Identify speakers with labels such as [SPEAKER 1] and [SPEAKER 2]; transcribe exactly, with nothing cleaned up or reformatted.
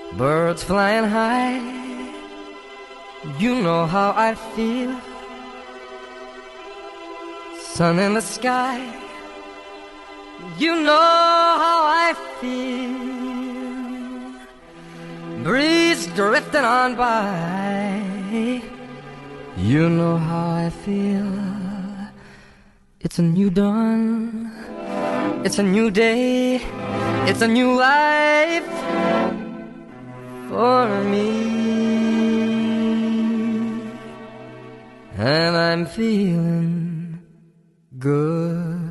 [SPEAKER 1] birds flying high. You know how I feel. Sun in the sky. You know how I feel. Breeze drifting on by. You know how I feel. It's a new dawn. It's a new day. It's a new life for me. And I'm feeling good.